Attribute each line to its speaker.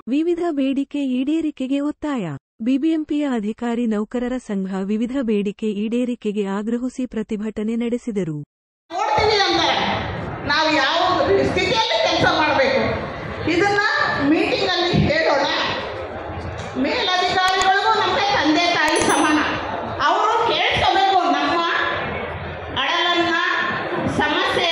Speaker 1: ವಿವಿಧ ಬೇಡಿಕೆ ಈಡೇರಿಕೆಗೆ ಒತ್ತಾಯ. ಬಿಬಿಎಂಪಿಯ ಅಧಿಕಾರಿ ನೌಕರರ ಸಂಘ ವಿವಿಧ ಬೇಡಿಕೆ ಈಡೇರಿಕೆಗೆ ಆಗ್ರಹಿಸಿ ಪ್ರತಿಭಟನೆ ನಡೆಸಿದರು.
Speaker 2: ನಾವು ಯಾವ ಸ್ಥಿತಿಯಲ್ಲಿ ಕೆಲಸ ಮಾಡಬೇಕು ಇದನ್ನ ಮೀಟಿಂಗ್ ಅಲ್ಲಿ ಹೇಳೋಣ. ಮೇಲಧಿಕಾರಿಗಳಿಗೂ ನಮಗೆ ತಂದೆ ತಾಯಿ ಸಮಾನ. ಅವರು ಕೇಳ್ಕೋಬೇಕು ನಮ್ಮ ಅಳಲನ್ನ, ಸಮಸ್ಯೆ